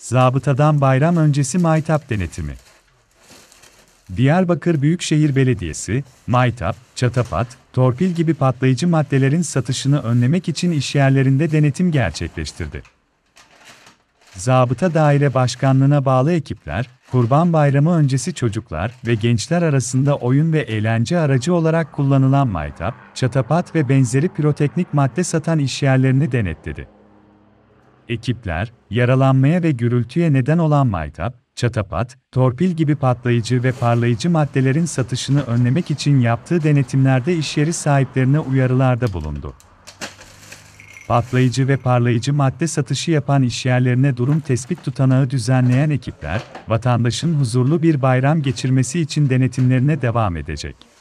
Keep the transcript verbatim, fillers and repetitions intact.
Zabıtadan bayram öncesi maytap denetimi. Diyarbakır Büyükşehir Belediyesi, maytap, çatapat, torpil gibi patlayıcı maddelerin satışını önlemek için işyerlerinde denetim gerçekleştirdi. Zabıta Daire Başkanlığı'na bağlı ekipler, Kurban Bayramı öncesi çocuklar ve gençler arasında oyun ve eğlence aracı olarak kullanılan maytap, çatapat ve benzeri piroteknik madde satan işyerlerini denetledi. Ekipler, yaralanmaya ve gürültüye neden olan maytap, çatapat, torpil gibi patlayıcı ve parlayıcı maddelerin satışını önlemek için yaptığı denetimlerde işyeri sahiplerine uyarılarda bulundu. Patlayıcı ve parlayıcı madde satışı yapan işyerlerine durum tespit tutanağı düzenleyen ekipler, vatandaşın huzurlu bir bayram geçirmesi için denetimlerine devam edecek.